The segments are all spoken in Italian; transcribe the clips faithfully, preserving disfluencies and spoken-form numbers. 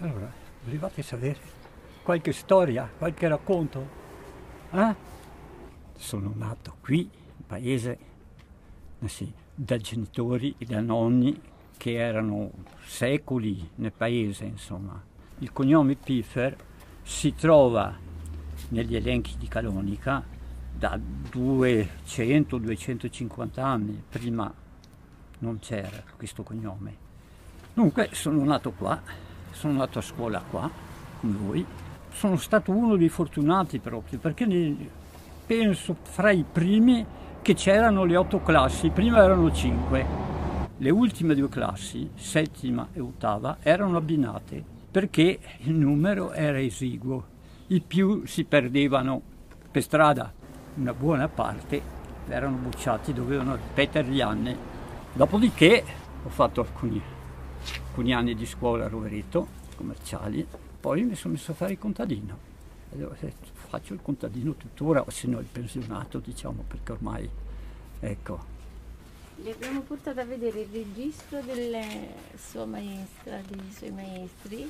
Allora, volevate sapere qualche storia, qualche racconto? Eh? Sono nato qui, in paese, eh sì, da genitori e da nonni che erano secoli nel paese, insomma. Il cognome Piffer si trova negli elenchi di Calonica da duecento duecentocinquanta anni, prima non c'era questo cognome. Dunque sono nato qua, sono nato a scuola qua, come voi. Sono stato uno dei fortunati proprio, perché ne, penso fra i primi che c'erano le otto classi, prima erano cinque. Le ultime due classi, settima e ottava, erano abbinate, perché il numero era esiguo. I più si perdevano per strada, una buona parte erano bocciati, dovevano ripetere gli anni. Dopodiché ho fatto alcuni, alcuni anni di scuola a Rovereto, commerciali, poi mi sono messo a fare il contadino. Allora, faccio il contadino tuttora, se no il pensionato, diciamo, perché ormai, ecco. Vi abbiamo portato a vedere il registro della sua maestra, dei suoi maestri.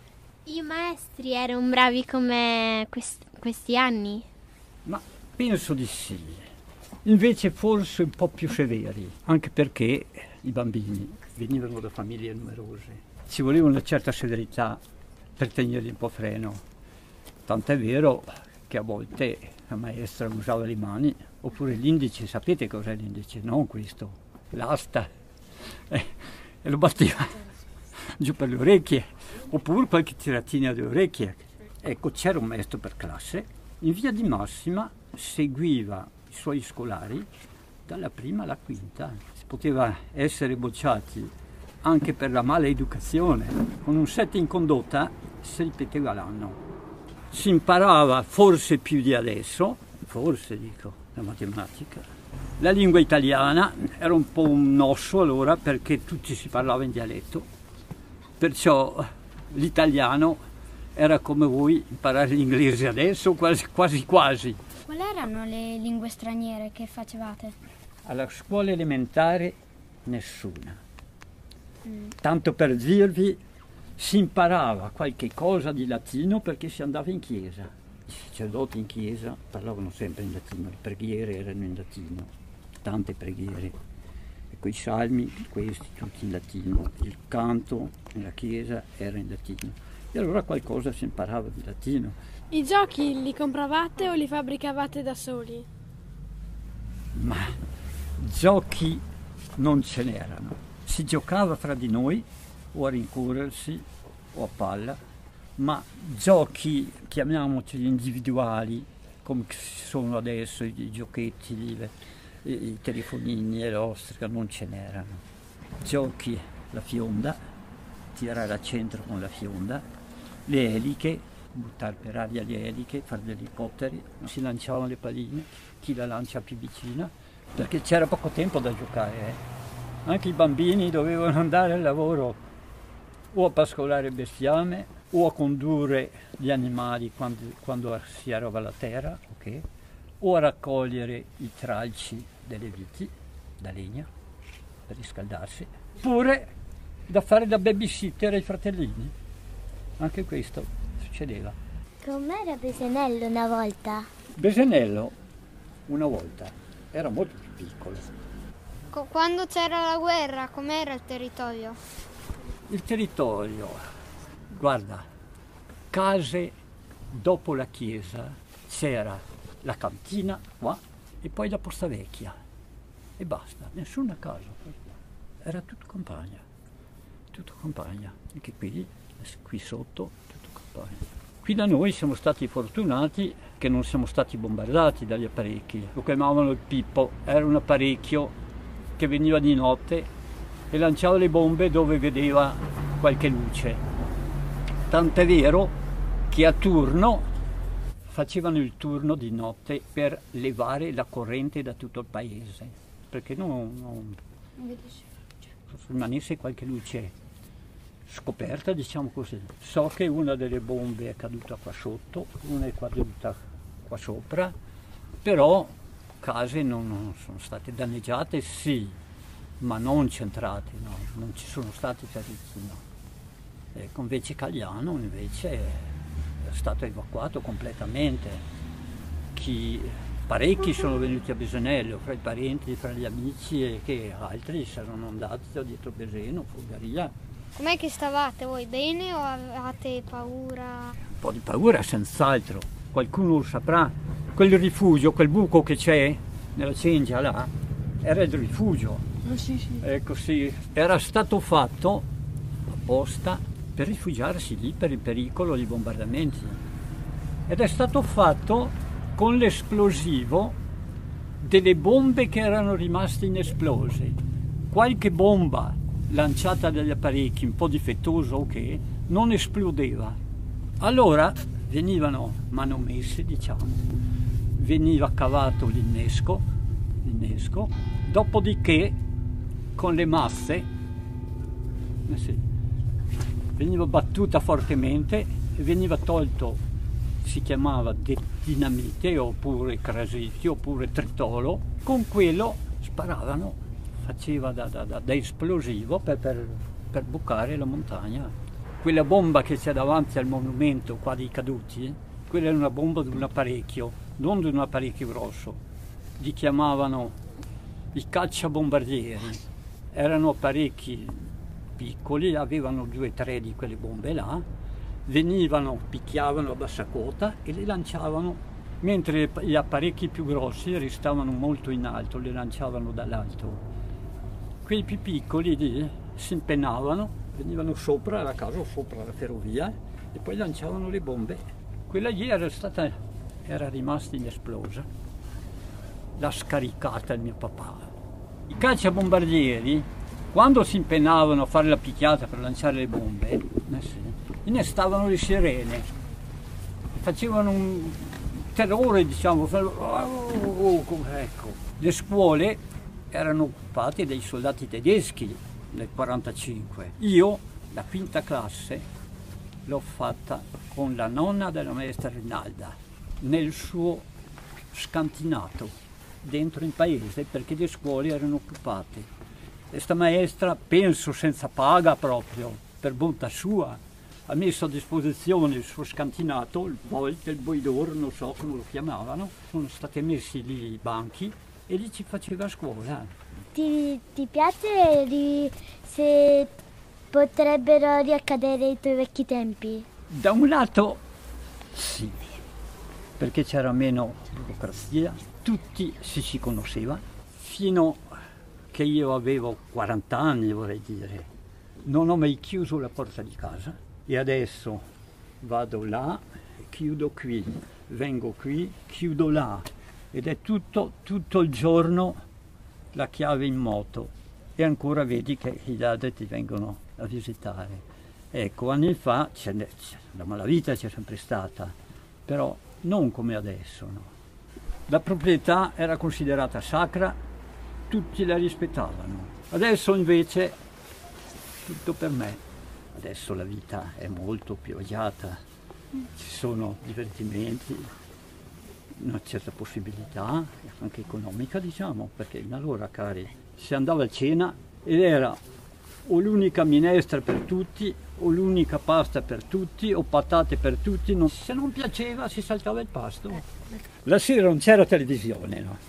I maestri erano bravi come quest- questi anni? Ma penso di sì. Invece forse un po' più severi, anche perché i bambini venivano da famiglie numerose. Ci voleva una certa severità per tenerli un po' freno. Tant'è vero che a volte la maestra usava le mani, oppure l'indice, sapete cos'è l'indice? Non questo, l'asta, eh, e lo batteva giù per le orecchie, oppure qualche tiratina alle orecchie. Ecco, c'era un maestro per classe, in via di massima seguiva i suoi scolari dalla prima alla quinta. Si poteva essere bocciati anche per la mala educazione. Con un sette in condotta si ripeteva l'anno. Si imparava forse più di adesso, forse dico, la matematica. La lingua italiana era un po' un osso allora perché tutti si parlava in dialetto, perciò l'italiano era come voi imparare l'inglese adesso, quasi quasi quasi. Quali erano le lingue straniere che facevate? Alla scuola elementare nessuna. Mm. Tanto per dirvi, si imparava qualche cosa di latino perché si andava in chiesa. I sacerdoti in chiesa parlavano sempre in latino, le preghiere erano in latino, tante preghiere. E quei salmi, questi tutti in latino, il canto nella chiesa era in latino. E allora qualcosa si imparava di latino. I giochi li compravate o li fabbricavate da soli? Ma giochi non ce n'erano. Si giocava fra di noi, o a rincorrersi, o a palla, ma giochi, chiamiamoci individuali, come sono adesso i giochetti, i, i telefonini e l'ostrica, non ce n'erano. Giochi, la fionda, tirare a centro con la fionda, le eliche, buttare per aria le eliche, fare degli elicotteri, si lanciavano le palline, chi la lancia più vicina, perché c'era poco tempo da giocare. Eh. Anche i bambini dovevano andare al lavoro o a pascolare il bestiame o a condurre gli animali quando, quando si arava la terra, okay? O a raccogliere i tralci delle viti da legna per riscaldarsi, oppure da fare da babysitter ai fratellini. Anche questo succedeva. Com'era Besenello una volta? Besenello una volta era molto più piccolo. Quando c'era la guerra, com'era il territorio? Il territorio, guarda, case dopo la chiesa c'era la cantina qua e poi la Posta Vecchia e basta, nessuna casa. Era tutto campagna, tutto campagna, anche qui, qui sotto, tutto campagna. Qui da noi siamo stati fortunati che non siamo stati bombardati dagli apparecchi, lo chiamavano il Pippo, era un apparecchio che veniva di notte e lanciava le bombe dove vedeva qualche luce. Tant'è vero che a turno facevano il turno di notte per levare la corrente da tutto il paese, perché non, non rimanesse qualche luce scoperta, diciamo così. So che una delle bombe è caduta qua sotto, una è caduta qua sopra, però case non, non sono state danneggiate, sì, ma non centrate, no, non ci sono stati feriti, no. Ecco, invece Cagliano invece è stato evacuato completamente. Chi, parecchi sono venuti a Besenello, fra i parenti, fra gli amici, e che altri saranno andati da dietro Beseno, Folgaria. Com'è che stavate voi? Bene o avevate paura? Un po' di paura senz'altro, qualcuno lo saprà. Quel rifugio, quel buco che c'è nella Cengia là, era il rifugio. Oh, sì, sì. Ecco, sì, era stato fatto apposta per rifugiarsi lì per il pericolo di bombardamenti. Ed è stato fatto con l'esplosivo delle bombe che erano rimaste inesplose. Qualche bomba lanciata dagli apparecchi, un po' difettosa o che, non esplodeva. Allora venivano manomesse, diciamo, veniva cavato l'innesco, l'innesco, dopodiché con le masse eh sì, veniva battuta fortemente e veniva tolto, si chiamava dinamite oppure crasiti oppure tritolo, con quello sparavano, faceva da, da, da, da esplosivo per, per, per bucare la montagna. Quella bomba che c'è davanti al monumento qua dei caduti, quella è una bomba di un apparecchio, non di un apparecchio grosso, li chiamavano i cacciabombardieri, erano apparecchi piccoli, avevano due o tre di quelle bombe là, venivano, picchiavano a bassa quota e le lanciavano, mentre gli apparecchi più grossi restavano molto in alto, le lanciavano dall'alto. Quei più piccoli lì si impennavano, venivano sopra la casa o sopra la ferrovia e poi lanciavano le bombe. Quella lì era stata, era rimasta inesplosa, l'ha scaricata il mio papà. I cacciabombardieri, quando si impennavano a fare la picchiata per lanciare le bombe, eh sì, innestavano le sirene, facevano un terrore, diciamo, oh, ecco. Le scuole erano occupate dai soldati tedeschi nel quarantacinque. Io, la quinta classe, l'ho fatta con la nonna della maestra Rinalda, nel suo scantinato, dentro in paese, perché le scuole erano occupate. Questa maestra, penso senza paga proprio, per bontà sua, ha messo a disposizione il suo scantinato, il Volt, il Boidor, non so come lo chiamavano, sono stati messi lì i banchi e lì ci faceva scuola. Ti, ti piace ri, se potrebbero riaccadere i tuoi vecchi tempi? Da un lato sì, perché c'era meno burocrazia, tutti si si conosceva, fino che io avevo quaranta anni, vorrei dire. Non ho mai chiuso la porta di casa e adesso vado là, chiudo qui, vengo qui, chiudo là ed è tutto, tutto il giorno la chiave in moto e ancora vedi che i ladri ti vengono a visitare. Ecco, anni fa c'è, c'è, la malavita c'è sempre stata, però non come adesso, no. La proprietà era considerata sacra, tutti la rispettavano. Adesso invece tutto per me. Adesso la vita è molto più agiata, ci sono divertimenti, una certa possibilità, anche economica diciamo, perché allora, cari, si andava a cena ed era o l'unica minestra per tutti, o l'unica pasta per tutti, o patate per tutti. Non, se non piaceva si saltava il pasto. La sera non c'era televisione, no?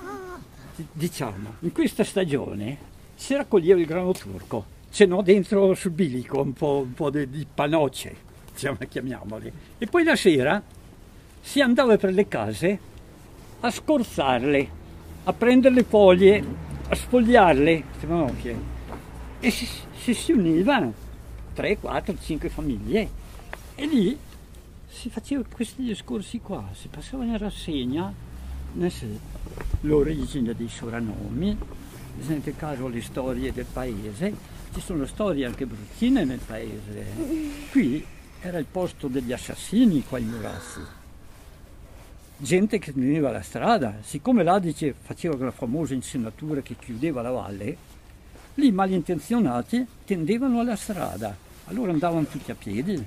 Diciamo, in questa stagione si raccoglieva il grano turco, se no dentro sul bilico un po', un po' di, di panocce, diciamo, chiamiamole. E poi la sera si andava per le case a scorzarle, a prendere le foglie, a sfogliarle, e si, si, si univano tre, quattro, cinque famiglie e lì si faceva questi discorsi qua, si passava in rassegna l'origine dei soprannomi, ad esempio caso le storie del paese, ci sono storie anche bruttine nel paese. Qui era il posto degli assassini qua in Murazzi, gente che veniva alla strada, siccome l'Adige faceva quella famosa insenatura che chiudeva la valle, lì malintenzionati tendevano alla strada, allora andavano tutti a piedi,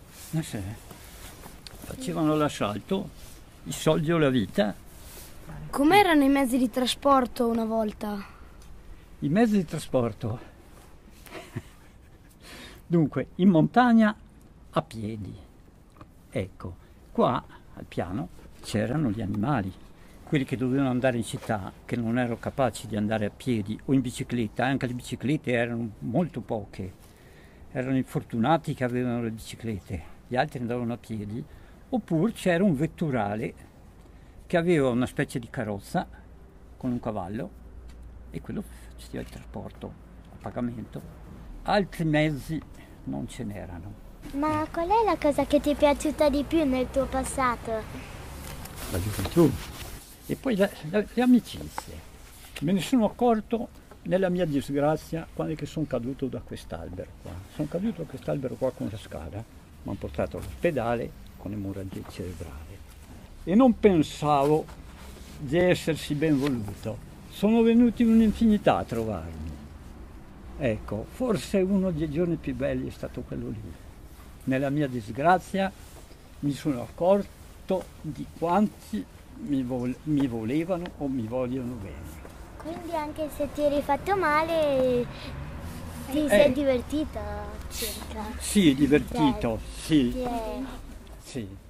facevano l'assalto, i soldi o la vita. Com'erano i mezzi di trasporto una volta? I mezzi di trasporto? Dunque, in montagna a piedi. Ecco, qua al piano c'erano gli animali, quelli che dovevano andare in città, che non erano capaci di andare a piedi o in bicicletta, anche le biciclette erano molto poche, erano i fortunati che avevano le biciclette, gli altri andavano a piedi, oppure c'era un vetturale che aveva una specie di carrozza con un cavallo e quello faceva il trasporto a pagamento. Altri mezzi non ce n'erano. Ma qual è la cosa che ti è piaciuta di più nel tuo passato? La gioventù e poi la, la, le amicizie. Me ne sono accorto nella mia disgrazia quando che sono caduto da quest'albero qua. Sono caduto da quest'albero qua con la scala, mi hanno portato all'ospedale con emorragia cerebrale e non pensavo di essersi ben voluto. Sono venuti un'infinità a trovarmi. Ecco, forse uno dei giorni più belli è stato quello lì. Nella mia disgrazia mi sono accorto di quanti mi, vol- mi volevano o mi vogliono bene. Quindi anche se ti eri fatto male ti Eh. sei divertita circa? Sì, divertito, sì, Ti è- sì.